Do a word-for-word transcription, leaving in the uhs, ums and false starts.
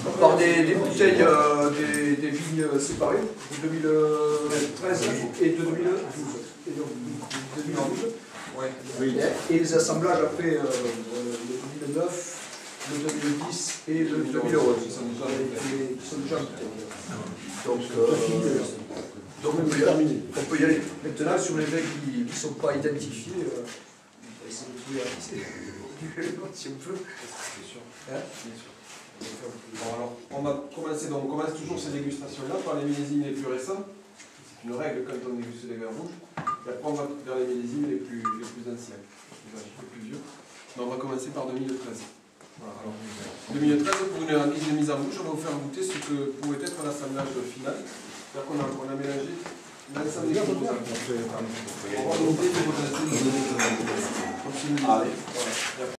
par des, des bouteilles, euh, des, des vignes séparées, de deux mille treize et de deux mille douze. Et donc, deux mille douze. Ouais. Et les assemblages après euh, le deux mille neuf, le deux mille dix et le deux mille onze, qui sont déjà en bouteille. Donc, euh, donc on, peut y aller. on peut y aller. Maintenant, sur les vins qui ne sont pas identifiés, euh, on va essayer de trouver un si on peut. Bien sûr. Hein? Bien sûr. Bon, alors, on va commencer, donc on commence toujours ces dégustations-là par les millésimes les plus récents. C'est une règle quand on déguste des vins rouges. Et après, on va vers les millésimes les plus, les plus anciens, les plus vieux. Donc, on va commencer par deux mille treize. Voilà, alors, deux mille treize, pour une analyse de mise en bouche, on va vous faire goûter ce que pourrait être l'assemblage final. C'est-à-dire qu'on a, on a mélangé l'ensemble des composants. On va goûter les composants.